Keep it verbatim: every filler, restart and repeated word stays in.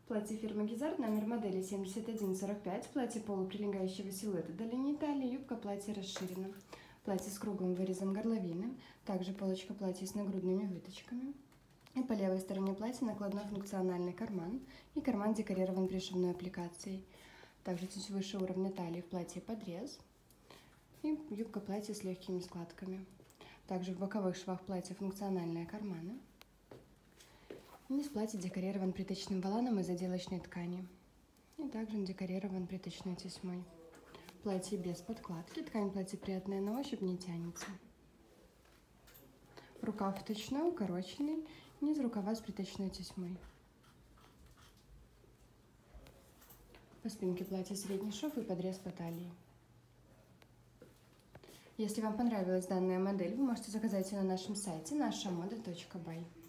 Платье фирмы Гизард, номер модели семьдесят один сорок пять, платье полуприлегающего силуэта до линии талии, юбка платья расширена. Платье с круглым вырезом горловины, также полочка платья с нагрудными выточками. И по левой стороне платья накладной функциональный карман, и карман декорирован пришивной аппликацией. Также чуть выше уровня талии в платье подрез, и юбка платья с легкими складками. Также в боковых швах платья функциональные карманы. Низ платья декорирован плиточным воланом из отделочной ткани. И также он декорирован плиточной тесьмой. Платье без подкладки. Ткань платья приятная на ощупь, не тянется. Рукав вточной, укороченный. Низ рукава с плиточной тесьмой. По спинке платья средний шов и подрез по талии. Если вам понравилась данная модель, вы можете заказать ее на нашем сайте наша мода точка бай.